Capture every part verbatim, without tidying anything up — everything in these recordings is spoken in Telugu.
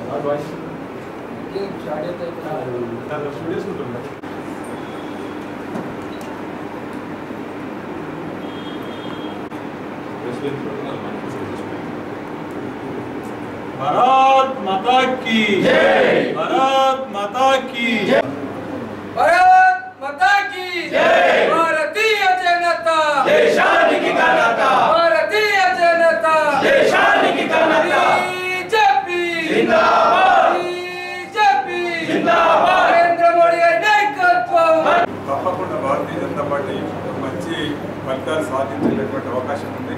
भारत माता की जय। भारत माता की जय। भारत माता की जय। भारतीय जनता देशाనికి ఘనత भारतीय जनता देशाనికి ఘనత बीजेपी जिंदाबाद बीजेपी जिंदाबाद नरेंद्र मोदी నాయకత్వం తప్పకుండా భారతీయ జనతా పార్టీ మంచి ఫలితాలు సాధించేటటువంటి అవకాశం ఉంది.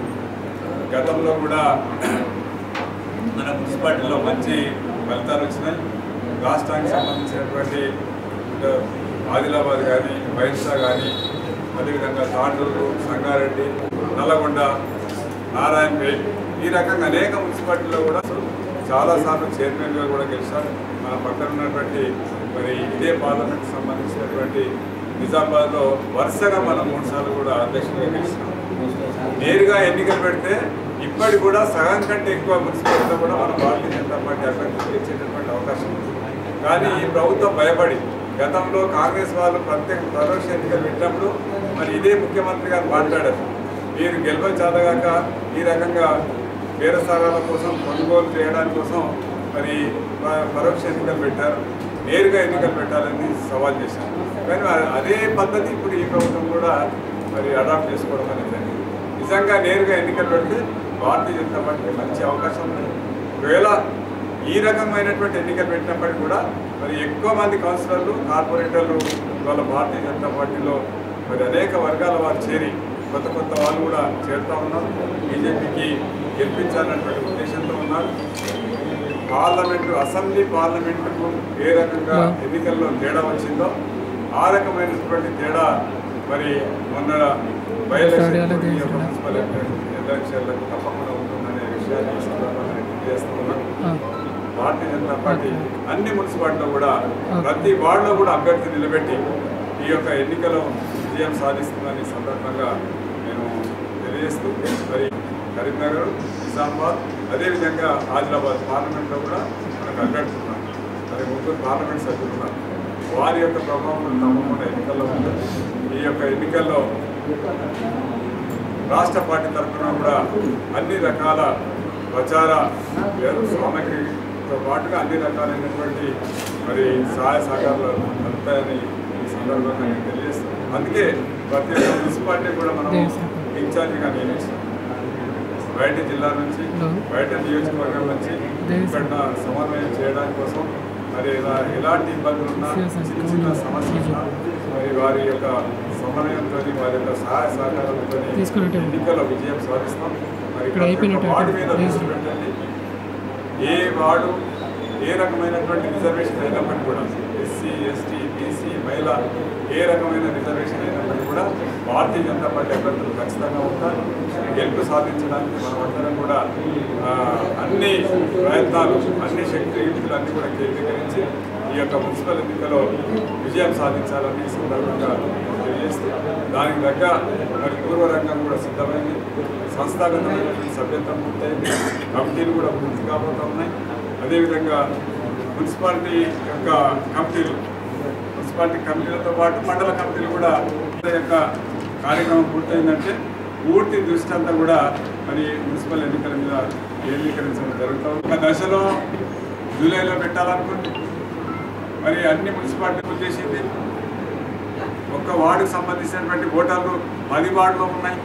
గతంలో కూడా మన మున్సిపాలిటీలో మంచి ఫలితాలు వచ్చినాయి. రాష్ట్రానికి సంబంధించినటువంటి ఆదిలాబాద్ కానీ బైన్సా కానీ అదేవిధంగా తాండూరు సంగారెడ్డి నల్లగొండ నారాయణపేట్ ఈ రకంగా అనేక మున్సిపాలిటీలో కూడా చాలాసార్లు చైర్మన్గా కూడా గెలిచారు. మన పక్కన ఉన్నటువంటి మరి ఇదే పార్లమెంట్కి సంబంధించినటువంటి నిజామాబాద్లో వరుసగా మనం మూడు సార్లు కూడా అధ్యక్షులుగా గెలిచినాం. నేరుగా ఎన్నికలు పెడితే ఇప్పటి కూడా సగం కంటే ఎక్కువ మున్సిపాలిటీలో కూడా మనం భారతీయ జనతా పార్టీ అభ్యర్థులు గెలిచేటటువంటి అవకాశం ఉంది. కానీ ఈ ప్రభుత్వం భయపడి గతంలో కాంగ్రెస్ వాళ్ళు ప్రత్యేక పరోక్ష ఎన్నికలు పెట్టినప్పుడు మరి ఇదే ముఖ్యమంత్రి గారు మాట్లాడారు, మీరు గెలువ చాదగాక ఈ రకంగా బేరసారాల కోసం కొనుగోలు చేయడానికి కోసం మరి పరోక్ష ఎన్నికలు పెట్టారు, నేరుగా ఎన్నికలు పెట్టాలని సవాల్ చేశారు. కానీ అదే పద్ధతి ఇప్పుడు ఈ ప్రభుత్వం కూడా మరి అడాప్ట్ చేసుకోవడం అనేది నిజంగా నేరుగా ఎన్నికలు పెడితే భారతీయ జనతా పార్టీకి మంచి అవకాశం ఉంది. ఒకవేళ ఈ రకమైనటువంటి ఎన్నికలు పెట్టినప్పటికీ కూడా మరి ఎక్కువ మంది కౌన్సిలర్లు కార్పొరేటర్లు వాళ్ళ భారతీయ జనతా పార్టీలో మరి అనేక వర్గాల వారు చేరి కొత్త కొత్త వాళ్ళు కూడా చేరుతూ ఉన్నారు. బీజేపీకి గెలిపించాలన్నటువంటి ఉద్దేశంతో ఉన్నారు. పార్లమెంటు అసెంబ్లీ పార్లమెంటుకు ఏ రకంగా ఎన్నికల్లో తేడా వచ్చిందో ఆ రకమైనటువంటి తేడా మరి మొన్న బై ఎలక్షన్ మున్సిపల్ ఎలక్షన్లకు తప్పకుండా ఉంటుందనే విషయాన్ని సందర్భంగా తెలియజేస్తూ ఉన్నాం. భారతీయ జనతా పార్టీ అన్ని మున్సిపాలిటీలో కూడా ప్రతి వార్డులో కూడా అభ్యర్థి నిలబెట్టి ఈ యొక్క ఎన్నికలో విజయం సాధిస్తుందని సందర్భంగా నేను తెలియజేస్తూ మరి కరీంనగర్ నిజామాబాద్ అదేవిధంగా ఆదిలాబాద్ పార్లమెంట్లో కూడా మనకు అభ్యర్థులు ఉన్నారు. మరి ముగ్గురు పార్లమెంట్ సభ్యులు ఉన్నారు. వారి యొక్క ప్రభావం తప్పకుండా ఎన్నికల్లో ఉంటుంది. ఈ యొక్క ఎన్నికల్లో రాష్ట్ర పార్టీ తరఫున కూడా అన్ని రకాల ప్రచార సామగ్రితో పాటుగా అన్ని రకాలైనటువంటి మరి సహాయ సహకారాలు అందుతాయని ఈ సందర్భంగా నేను తెలియజేస్తాను. అందుకే ప్రతి ఒక్క మున్సిపాలిటీ కూడా మనం ఇన్ఛార్జిగా నియమిస్తాం. బయట జిల్లా నుంచి బయట నియోజకవర్గం నుంచి ఇక్కడ సమన్వయం చేయడానికి కోసం మరి ఎలాంటి ఇబ్బందులు ఉన్నా చిన్న చిన్న సమస్యలు మరి వారి యొక్క సమన్వయంతో వారి యొక్క సహాయ సహకారంతో ఎన్నికల్లో విజయం సాధిస్తాం. మరి వార్డు మీద దృష్టి పెట్టండి. ఏ వార్డు ఏ రకమైనటువంటి రిజర్వేషన్ అయినప్పటికీ కూడా ఎస్సీ ఎస్టీ బీసీ మహిళ ఏ రకమైన రిజర్వేషన్ అయినప్పటికీ కూడా భారతీయ జనతా పార్టీ అభ్యర్థులు ఖచ్చితంగా ఉంటారు. గెలుపు సాధించడానికి మనమందరం కూడా అన్ని ప్రయత్నాలు అన్ని శక్తి యుక్తులు అన్నీ కూడా కేంద్రీకరించి ఈ యొక్క మున్సిపల్ ఎన్నికలో విజయం సాధించాలని సందర్భంగా తెలియజేస్తూ దానికి తగ్గ మరి పూర్వరంగం కూడా సిద్ధమైంది. సంస్థాగతమైనటువంటి సభ్యత్వం పూర్తయింది. కమిటీలు కూడా పూర్తి కాబోతూ ఉన్నాయి. అదేవిధంగా మున్సిపాలిటీ యొక్క కమిటీలు మున్సిపాలిటీ కమిటీలతో పాటు మండల కమిటీలు కూడా యొక్క కార్యక్రమం పూర్తయిందంటే పూర్తి దృష్టి అంతా కూడా మరి మున్సిపల్ ఎన్నికల మీద కేంద్రీకరించడం జరుగుతుంది. ఒక దశలో జూలైలో పెట్టాలనుకుంది. మరి అన్ని మున్సిపాలిటీలు చేసింది. ఒక్క వార్డుకు సంబంధించినటువంటి ఓటర్లు పది వార్డులో ఉన్నాయి.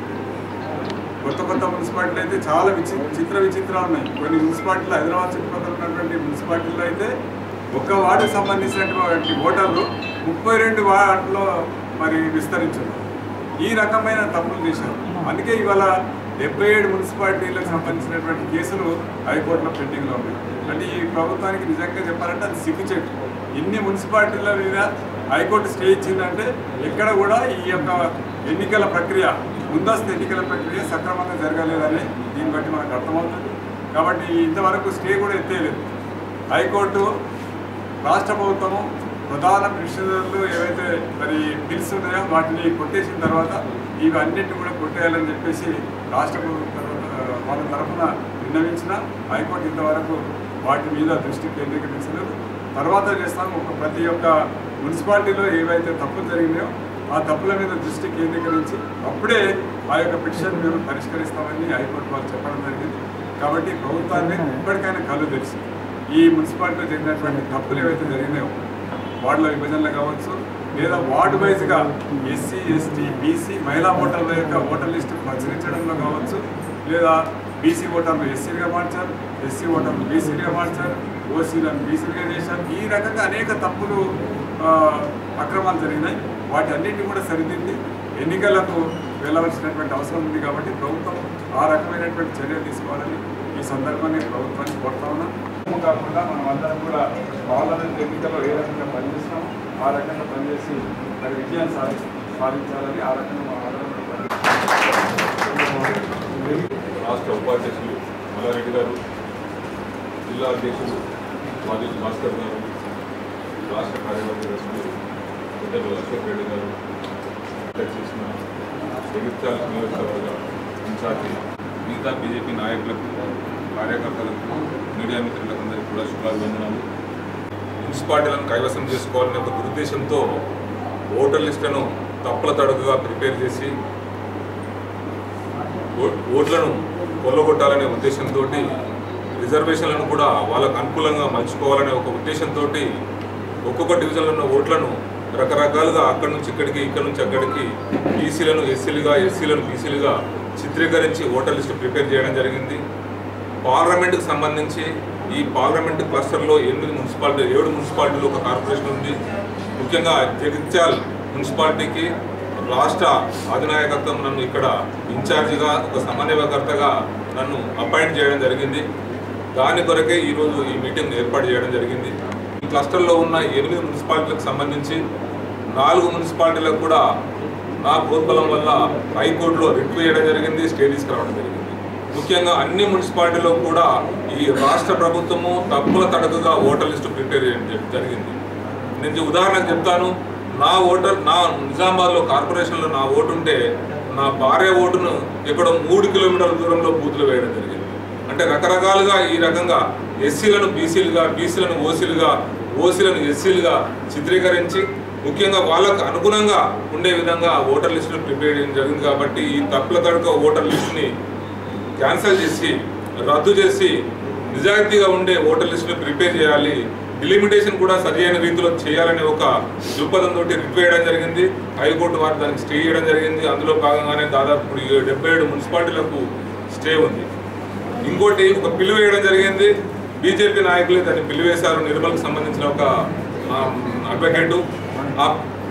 కొత్త కొత్త మున్సిపాలిటీలు అయితే చాలా విచి చిత్ర విచిత్రాలు ఉన్నాయి. కొన్ని మున్సిపాలిటీలు హైదరాబాద్ చుట్టుపక్కల ఉన్నటువంటి మున్సిపాలిటీల్లో అయితే ఒక్క వార్డుకు సంబంధించినటువంటి ఓటర్లు ముప్పై రెండు వార్డులో మరి విస్తరించారు. ఈ రకమైన తప్పులు చేశారు. అందుకే ఇవాళ డెబ్బై ఏడు మున్సిపాలిటీలకు సంబంధించినటువంటి కేసులు హైకోర్టులో పెండింగ్లో ఉన్నాయి. అంటే ఈ ప్రభుత్వానికి నిజంగా చెప్పాలంటే అది సిగ్గుచేటు. ఇన్ని మున్సిపాలిటీల మీద హైకోర్టు స్టే ఇచ్చిందంటే ఎక్కడ కూడా ఈ యొక్క ఎన్నికల ప్రక్రియ ముందస్తు ఎన్నికల ప్రక్రియ సక్రమంగా జరగలేదని దీన్ని బట్టి మనకు అర్థమవుతుంది. కాబట్టి ఇంతవరకు స్టే కూడా ఎత్తేయలేదు. హైకోర్టు రాష్ట్ర ప్రభుత్వము ప్రధాన పిటిషనర్లు ఏవైతే మరి బిల్స్ ఉన్నాయో వాటిని కొట్టేసిన తర్వాత ఇవి అన్నింటినీ కూడా కొట్టేయాలని చెప్పేసి రాష్ట్ర ప్రభుత్వం వాళ్ళ తరఫున విన్నవించిన హైకోర్టు ఇంతవరకు వాటి మీద దృష్టి కేంద్రీకరించలేదు. తర్వాత చేస్తాము ఒక ప్రతి ఒక్క మున్సిపాలిటీలో ఏవైతే తప్పులు జరిగినాయో ఆ తప్పుల మీద దృష్టి కేంద్రీకరించి అప్పుడే ఆ యొక్క పిటిషన్ మేము పరిష్కరిస్తామని హైకోర్టు వాళ్ళు చెప్పడం జరిగింది. కాబట్టి ప్రభుత్వాన్ని ఇప్పటికైనా కళ్ళు తెలిసి ఈ మున్సిపాలిటీలో జరిగినటువంటి తప్పులు ఏవైతే జరిగినాయో వార్డుల విభజనలు కావచ్చు, లేదా వార్డు వైజ్గా ఎస్సీ ఎస్టీ బీసీ మహిళా ఓటర్ల యొక్క ఓటర్ లిస్టు ప్రచురించడంలో కావచ్చు, లేదా బీసీ ఓటర్లు ఎస్సీలుగా మార్చారు, ఎస్సీ ఓటర్లు బీసీలుగా మార్చారు, ఓసీలను బీసీలుగా చేశారు. ఈ రకంగా అనేక తప్పులు అక్రమాలు జరిగినాయి. వాటి అన్నింటినీ కూడా సరిదిద్ది ఎన్నికలకు వెళ్ళవలసినటువంటి అవసరం ఉంది. కాబట్టి ప్రభుత్వం ఆ రకమైనటువంటి చర్యలు తీసుకోవాలని ఈ సందర్భాన్ని ప్రభుత్వాన్ని కోరుతా ఉన్నాం. కాకుండా మనం అందరం కూడా పార్లమెంట్ ఎన్నికల్లో ఏ రకంగా పనిచేస్తామో ఆ రకంగా పనిచేసి మరి విజయాన్ని సాధి సాధించాలని ఆ రకంగా మనం అందరం రాష్ట్ర ఉపాధ్యక్షులు మల్లారెడ్డి గారు, జిల్లా అధ్యక్షులు వాజీ భాస్కర్ గారు, రాష్ట్ర కార్యవర్గ సభ్యులు పెద్దలు అశోక్ రెడ్డి గారు, చేసిన జగిత్యాల నియోజకవర్గ ఇన్ఛార్జి మిగతా బీజేపీ నాయకులకు, కార్యకర్తలకు, మీడియా మిత్రులకు అందరికీ కూడా శుభాభివందనాలు. మున్సిపాలిటీలను కైవసం చేసుకోవాలనే ఒక దురుద్దేశంతో ఓటర్ లిస్టులను తప్పుల తడుగుగా ప్రిపేర్ చేసి ఓట్లను కొల్లగొట్టాలనే ఉద్దేశంతో రిజర్వేషన్లను కూడా వాళ్ళకు అనుకూలంగా మలుచుకోవాలనే ఒక ఉద్దేశంతో ఒక్కొక్క డివిజన్లో ఉన్న ఓట్లను రకరకాలుగా అక్కడి నుంచి ఇక్కడికి, ఇక్కడి నుంచి అక్కడికి బీసీలను ఎస్సీలుగా, ఎస్సీలను బీసీలుగా చిత్రీకరించి ఓటర్ లిస్టు ప్రిపేర్ చేయడం జరిగింది. పార్లమెంటుకు సంబంధించి ఈ పార్లమెంటు క్లస్టర్లో ఎనిమిది మున్సిపాలిటీ ఏడు మున్సిపాలిటీలు ఒక కార్పొరేషన్ ఉంది. ముఖ్యంగా జగిత్యాల్ మున్సిపాలిటీకి రాష్ట్ర అధినాయకత్వం నన్ను ఇక్కడ ఇన్ఛార్జిగా, ఒక సమన్వయకర్తగా నన్ను అపాయింట్ చేయడం జరిగింది. దాని కొరకే ఈరోజు ఈ మీటింగ్ ఏర్పాటు చేయడం జరిగింది. ఈ క్లస్టర్లో ఉన్న ఎనిమిది మున్సిపాలిటీలకు సంబంధించి నాలుగు మున్సిపాలిటీలకు కూడా నా ప్రోద్బలం వల్ల హైకోర్టులో రిట్ చేయడం జరిగింది, స్టే తీసుకురావడం జరిగింది. ముఖ్యంగా అన్ని మున్సిపాలిటీలో కూడా ఈ రాష్ట్ర ప్రభుత్వము తప్పుల తడకగా ఓటర్ లిస్టు ప్రిపేర్ చేయడం జరిగింది. నేను ఉదాహరణకు చెప్తాను. నా ఓటర్ నా నిజామాబాద్లో కార్పొరేషన్లో నా ఓటు ఉంటే నా భార్య ఓటును ఎక్కడో మూడు కిలోమీటర్ల దూరంలో బూతులు వేయడం జరిగింది. అంటే రకరకాలుగా ఈ రకంగా ఎస్సీలను బీసీలుగా, బీసీలను ఓసీలుగా, ఓసీలను ఎస్సీలుగా చిత్రీకరించి ముఖ్యంగా వాళ్ళకు అనుగుణంగా ఉండే విధంగా ఓటర్ లిస్టును ప్రిపేర్ చేయడం జరిగింది. కాబట్టి ఈ తప్పుల తడక ఓటర్ లిస్టుని క్యాన్సిల్ చేసి, రద్దు చేసి నిజాయితీగా ఉండే ఓటర్ లిస్టును ప్రిపేర్ చేయాలి, డిలిమిటేషన్ కూడా సరైన రీతిలో చేయాలనే ఒక దృక్పథంతో రిట్ వేయడం జరిగింది. హైకోర్టు వారు దానికి స్టే చేయడం జరిగింది. అందులో భాగంగానే దాదాపు డెబ్బై ఏడు మున్సిపాలిటీలకు స్టే ఉంది. ఇంకోటి ఒక పిలువ వేయడం జరిగింది. బీజేపీ నాయకులే దాన్ని పిలువేశారు. నిర్మల్కి సంబంధించిన ఒక అడ్వకేటు ఆ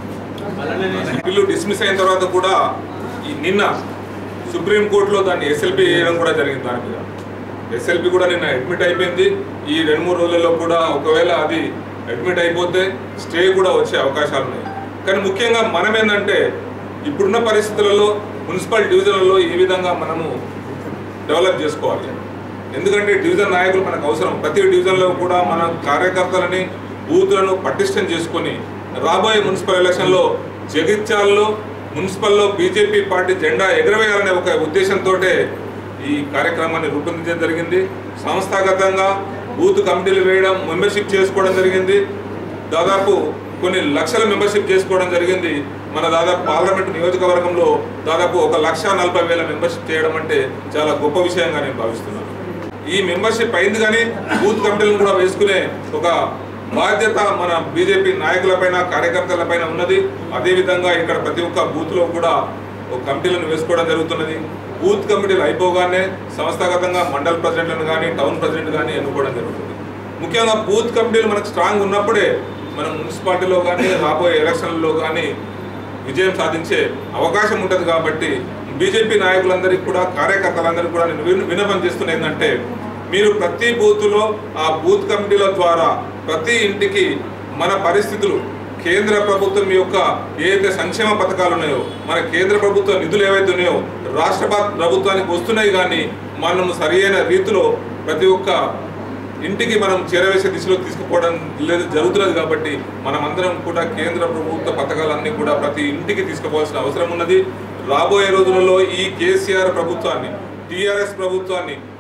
బిల్లు డిస్మిస్ అయిన తర్వాత కూడా ఈ నిన్న సుప్రీంకోర్టులో దాన్ని ఎస్ఎల్పి చేయడం కూడా జరిగింది. దాని మీద ఎస్ఎల్పి కూడా నిన్న అడ్మిట్ అయిపోయింది. ఈ రెండు మూడు రోజుల్లో కూడా ఒకవేళ అది అడ్మిట్ అయిపోతే స్టే కూడా వచ్చే అవకాశాలు ఉన్నాయి. కానీ ముఖ్యంగా మనం ఏంటంటే ఇప్పుడున్న పరిస్థితులలో మున్సిపల్ డివిజన్లలో ఏ విధంగా మనము డెవలప్ చేసుకోవాలి. ఎందుకంటే డివిజన్ నాయకులు మనకు అవసరం. ప్రతి డివిజన్లో కూడా మన కార్యకర్తలని, బూతులను పటిష్టం చేసుకొని రాబోయే మున్సిపల్ ఎలక్షన్లో జగిత్యాల్లో మున్సిపల్లో బీజేపీ పార్టీ జెండా ఎగరవేయాలనే ఒక ఉద్దేశంతో ఈ కార్యక్రమాన్ని రూపొందించడం జరిగింది. సంస్థాగతంగా బూత్ కమిటీలు వేయడం, మెంబర్షిప్ చేసుకోవడం జరిగింది. దాదాపు కొన్ని లక్షల మెంబర్షిప్ చేసుకోవడం జరిగింది. మన దాదాపు పార్లమెంట్ నియోజకవర్గంలో దాదాపు ఒక లక్ష నలభై వేల మెంబర్షిప్ చేయడం అంటే చాలా గొప్ప విషయంగా నేను భావిస్తున్నాను. ఈ మెంబర్షిప్ అయింది కానీ బూత్ కమిటీలను కూడా వేసుకునే ఒక బాధ్యత మన బీజేపీ నాయకులపైన, కార్యకర్తలపైన ఉన్నది. అదేవిధంగా ఇక్కడ ప్రతి ఒక్క బూత్లో కూడా ఒక కమిటీలను వేసుకోవడం జరుగుతున్నది. బూత్ కమిటీలు అయిపోగానే సంస్థాగతంగా మండల ప్రెసిడెంట్లను కానీ, టౌన్ ప్రెసిడెంట్ కానీ ఎన్నుకోవడం జరుగుతుంది. ముఖ్యంగా బూత్ కమిటీలు మనకు స్ట్రాంగ్ ఉన్నప్పుడే మనం మున్సిపాలిటీలో కానీ, రాబోయే ఎలక్షన్లలో కానీ విజయం సాధించే అవకాశం ఉంటుంది. కాబట్టి బీజేపీ నాయకులందరికీ కూడా, కార్యకర్తలందరికీ కూడా నేను విన్నపం చేస్తున్నా ఏంటంటే మీరు ప్రతి బూత్లో ఆ బూత్ కమిటీల ద్వారా ప్రతి ఇంటికి మన పరిస్థితులు, కేంద్ర ప్రభుత్వం యొక్క ఏదైతే సంక్షేమ పథకాలు ఉన్నాయో, మన కేంద్ర ప్రభుత్వ నిధులు ఏవైతే ఉన్నాయో రాష్ట్ర ప్రభుత్వానికి వస్తున్నాయి. కానీ మనం సరైన రీతిలో ప్రతి ఒక్క ఇంటికి మనం చేరవేసే దిశలో తీసుకుపోవడం లేదు జరుగుతున్నది. కాబట్టి మనమందరం కూడా కేంద్ర ప్రభుత్వ పథకాలన్నీ కూడా ప్రతి ఇంటికి తీసుకుపోవాల్సిన అవసరం ఉన్నది. రాబోయే రోజులలో ఈ కేసీఆర్ ప్రభుత్వాన్ని, టీఆర్ఎస్ ప్రభుత్వాన్ని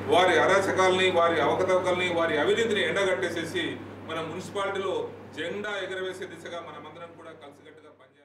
వారి అరాచకాలని, వారి అవకతవకల్ని, వారి అవినీతిని ఎండగట్టేసేసి మన మున్సిపాలిటీలో జెండా ఎగరవేసే దిశగా మనమందరం కూడా కలిసికట్టుగా పనిచేయాలి.